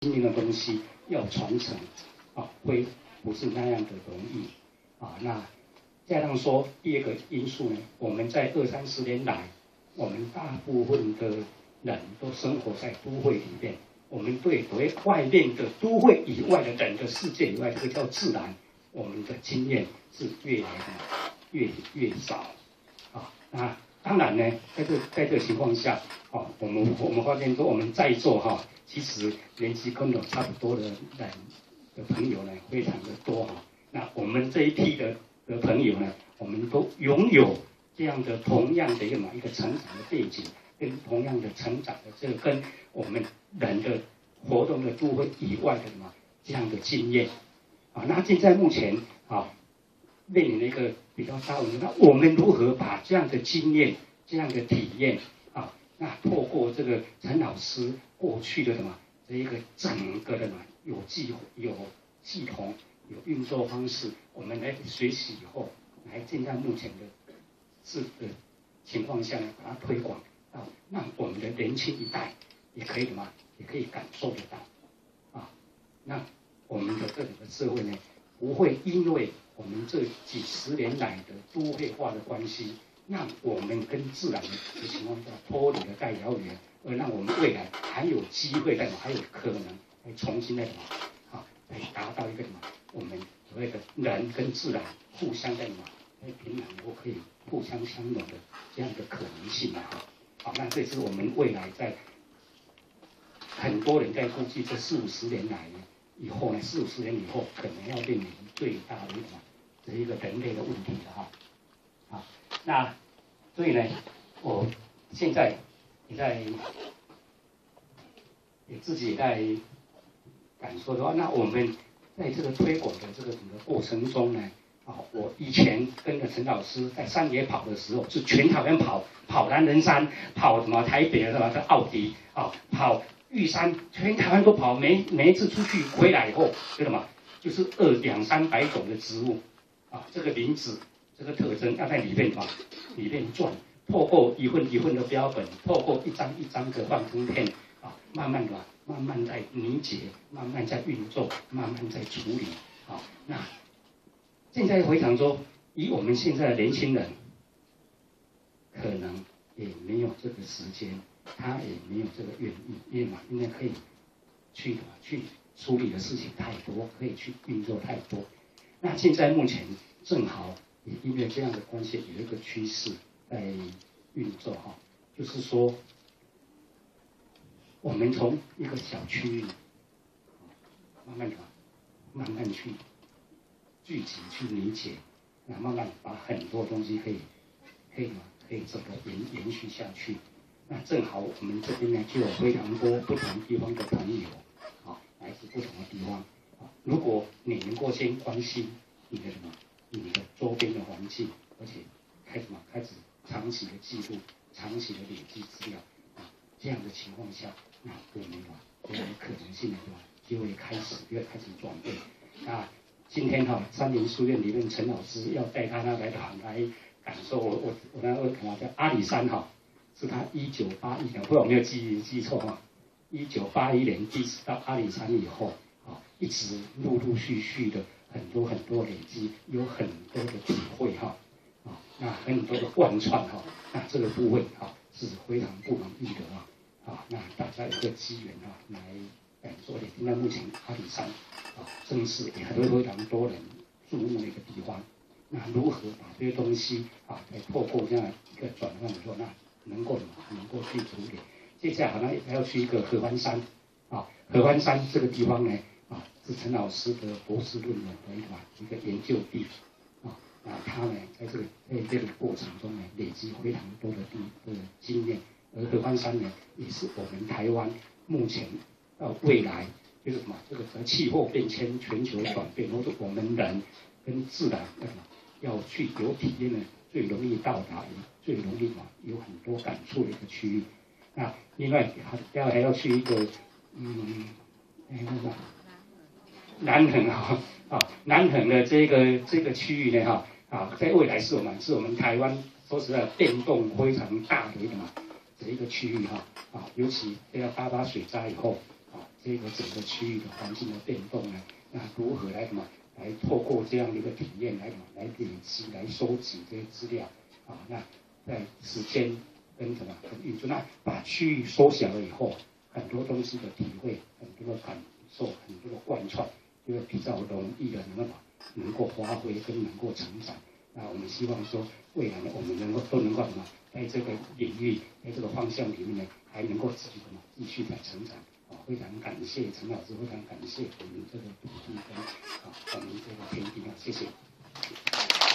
经验的东西要传承啊，会不是那样的容易啊。那加上说第二个因素呢，我们在20-30年来，我们大部分的人都生活在都会里面，我们对所谓外面的都会以外的人的世界以外，这个叫自然，我们的经验是越来越少啊。那当然呢，在这个情况下，啊，我们发现说我们在座哈，其实年纪跟我差不多的人的朋友呢，非常的多哈。那我们这一批的朋友呢，我们都拥有这样的同样的一个成长的背景，跟同样的成长的这个跟我们人的活动的都会以外的这样的经验啊。那现在目前啊，面临了一个比较大的问题，那我们如何把这样的经验、这样的体验啊，那透过这个陈老师过去的这一个整个的有系统、有运作方式，我们来学习以后，来现在目前的情况下呢，把它推广到让我们的年轻一代也可以也可以感受得到啊。那我们的这整个社会呢，不会因为我们这几十年来的都会化的关系，让我们跟自然的情况下脱离了太遥远，而让我们未来还有机会还有可能来重新来达到一个我们所谓的人跟自然互相在平衡或可以互相相融的这样的可能性好，那这是我们未来在很多人在估计这40-50年来以后呢，40-50年以后可能要面临最大的一个人类的问题了好，那所以呢，我现在也自己也在感受的话，那我们在这个推广的这个整个过程中呢，我以前跟着陈老师在山野跑的时候，是全台湾跑蓝人山，跑台北的奥迪跑玉山，全台湾都跑，每一次出去回来以后，就是200-300种的植物这个名字这个特征要在里面转，透过一份一份的标本，透过一张一张的幻灯片慢慢在凝结，慢慢在运作，慢慢在处理那现在回想说，以我们现在的年轻人，可能也没有这个时间，他也没有这个愿意，因为可以去处理的事情太多，可以去运作太多。那现在目前正好也因为这样的关系，有一个趋势在运作就是说，我们从一个小区域慢慢去聚集、去理解，那慢慢把很多东西可以整个延续下去。那正好我们这边呢就有非常多不同地方的朋友来自不同的地方如果你能够先关心你的周边的环境，而且开始长期的记录、长期的累积资料这样的情况下，那我们这样的可能性就会开始转变。那今天三林书院里面陈老师要带他来感受，我那个叫阿里山是他1981年，不知道我没有记错1981年第一次到阿里山以后一直陆续的很多累积，有很多的体会那很多的贯穿那这个部分是非常不容易的那大家有个机缘来感受的。现在目前阿里山正是也非常多人注目的一个地方。那如何把这些东西再透过这样一个转换的时候，那能够去处理。接下来好像还要去一个合欢山合欢山这个地方呢是陈老师的博士论文的一个研究地那他呢在这个过程中呢累积非常多的经验，而合欢山呢也是我们台湾目前到未来就是这个气候变迁、全球转变，或者我们人跟自然要去有体验的最容易到达，最容易有很多感触的一个区域。那另外还要去一个南横南横的这个区域呢在未来是我们台湾说实在变动非常大的一个区域尤其这个88水灾以后这个整个区域的环境的变动呢，那如何来什么来透过这样的一个体验来什么来累积来收集这些资料啊，那在时间跟什么跟运作，那把区域缩小了以后，很多东西的体会，很多的感受，很多的贯穿，就会比较容易的能够发挥跟能够成长。那我们希望说，未来呢，我们都能够什么，在这个领域，在这个方向里面呢，还能够继续的成长。非常感谢陈老师，非常感谢我们这个土地跟我们这个天地啊，谢谢。